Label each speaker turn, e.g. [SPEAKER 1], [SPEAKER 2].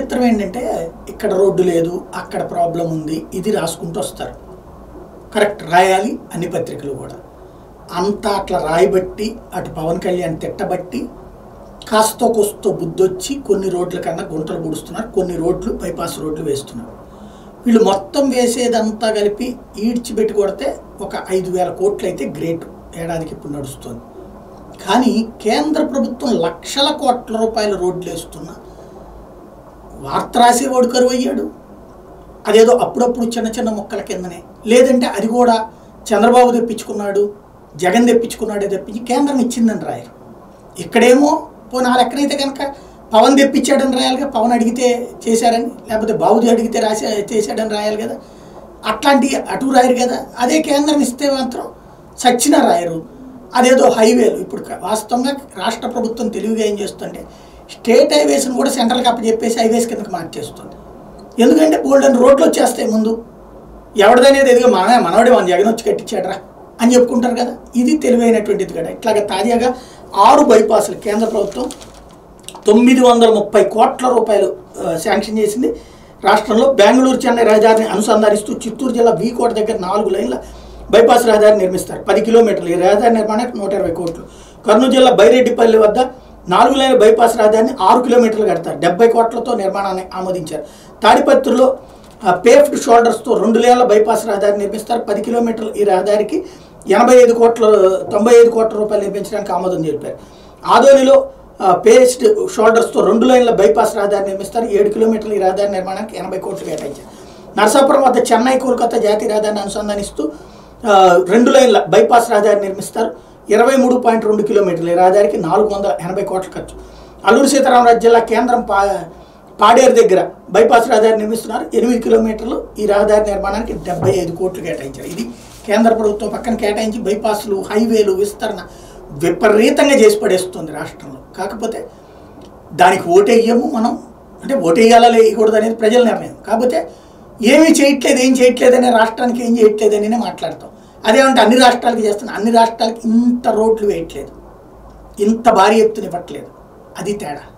[SPEAKER 1] విచిత్రం ఏంటంటే ఇక్కడ రోడ్డు లేదు, అక్కడ ప్రాబ్లం ఉంది, ఇది రాసుకుంటూ వస్తారు. కరెక్ట్, రాయాలి అన్ని పత్రికలు కూడా. అంతా అట్లా రాయబట్టి అటు పవన్ కళ్యాణ్ తిట్టబట్టి కాస్తో కోస్తో బుద్ధొచ్చి కొన్ని రోడ్ల కన్నా గుంటలు పూడుస్తున్నారు, కొన్ని రోడ్లు బైపాస్ రోడ్లు వేస్తున్నారు. వీళ్ళు మొత్తం వేసేదంతా కలిపి ఈడ్చిపెట్టి కొడితే ఒక 5,000 కోట్లు అయితే గ్రేట్, ఏడాదికి ఇప్పుడు నడుస్తుంది. కానీ కేంద్ర ప్రభుత్వం లక్షల కోట్ల రూపాయల రోడ్లు వేస్తున్నా వార్త రాసేవాడు కరువు అయ్యాడు. అదేదో అప్పుడప్పుడు చిన్న చిన్న మొక్కల కిందనే, లేదంటే అది కూడా చంద్రబాబు తెప్పించుకున్నాడు, జగన్ తెప్పించుకున్నాడే తప్పించి కేంద్రం ఇచ్చిందని రాయరు. ఇక్కడేమో పోనీ ఆ లెక్కనైతే కనుక పవన్ తెప్పించాడని రాయాలిగా, పవన్ అడిగితే చేశారని, లేకపోతే బాబుది అడిగితే చేశాడని రాయాలి కదా. అట్లాంటివి అటు రాయరు కదా. అదే కేంద్రం ఇస్తే మాత్రం సచ్చినా రాయరు. అదేదో హైవేలు ఇప్పుడు వాస్తవంగా రాష్ట్ర ప్రభుత్వం తెలివిగా ఏం చేస్తుంటే స్టేట్ హైవేస్ని కూడా సెంట్రల్కి అప్పచెప్పేసి హైవేస్ కిందకి మార్చేస్తుంది. ఎందుకంటే బోల్డెన్ రోడ్లు వచ్చేస్తాయి ముందు, ఎవరిదనేది ఎదుగు మనవాడే మన జగన్ వచ్చి కట్టించాడరా అని చెప్పుకుంటారు కదా. ఇది తెలివైనటువంటిది కదా. ఇట్లాగా తాజాగా 6 బైపాసులు కేంద్ర ప్రభుత్వం 930 కోట్ల రూపాయలు శాంక్షన్ చేసింది. రాష్ట్రంలో బెంగళూరు చెన్నై రహదారిని అనుసంధానిస్తూ చిత్తూరు జిల్లా వీకోట దగ్గర 4 లైన్ల బైపాస్ రహదారి నిర్మిస్తారు. 10 కిలోమీటర్లు. ఈ రహదారి నిర్మాణానికి 120 కోట్లు. కర్నూలు జిల్లా బైరెడ్డిపల్లి వద్ద 4 లైన్ల బైపాస్ రహదారిని 6 కిలోమీటర్లు కడతారు. 70 కోట్లతో నిర్మాణాన్ని ఆమోదించారు. తాడిపత్రిలో పేఫ్డ్ షోల్డర్స్తో 2 లేన్ల బైపాస్ రహదారి నిర్మిస్తారు. 10 కిలోమీటర్లు. ఈ రహదారికి 95 కోట్ల రూపాయలు నిర్మించడానికి ఆమోదం తెలిపారు. ఆదోనిలో పేస్డ్ షోల్డర్స్తో 2 లైన్ల బైపాస్ రహదారి నిర్మిస్తారు. 7 కిలోమీటర్ల ఈ రహదారి నిర్మాణానికి 80 కోట్లు కేటాయించారు. నరసాపురం వద్ద చెన్నై కోల్కతా జాతీయ రహదారిని అనుసంధానిస్తూ 2 లైన్ల బైపాస్ రహదారి నిర్మిస్తారు. 23.2 కిలోమీటర్ల ఈ రహదారికి 480 కోట్ల ఖర్చు. అల్లూరు సీతారామరాజు జిల్లా కేంద్రం పాడేరు దగ్గర బైపాస్ రహదారి నిర్మిస్తున్నారు. 8 కిలోమీటర్లు. ఈ రహదారి నిర్మాణానికి 75 కోట్లు కేటాయించారు. ఇది కేంద్ర ప్రభుత్వం పక్కన కేటాయించి బైపాస్లు, హైవేలు విస్తరణ విపరీతంగా చేసి పడేస్తుంది రాష్ట్రంలో. కాకపోతే దానికి ఓటేయము మనం, అంటే ఓటేయాలా వేయకూడదు అనేది ప్రజల నిర్ణయం. కాకపోతే ఏమీ చేయట్లేదు, ఏం చేయట్లేదనే రాష్ట్రానికి ఏం చేయట్లేదని మాట్లాడతాం. అదేమంటే అన్ని రాష్ట్రాలకి చేస్తున్నాం, అన్ని రాష్ట్రాలకి ఇంత రోడ్లు వేయట్లేదు, ఇంత భారీ ఎత్తున ఇవ్వట్లేదు. అది తేడా.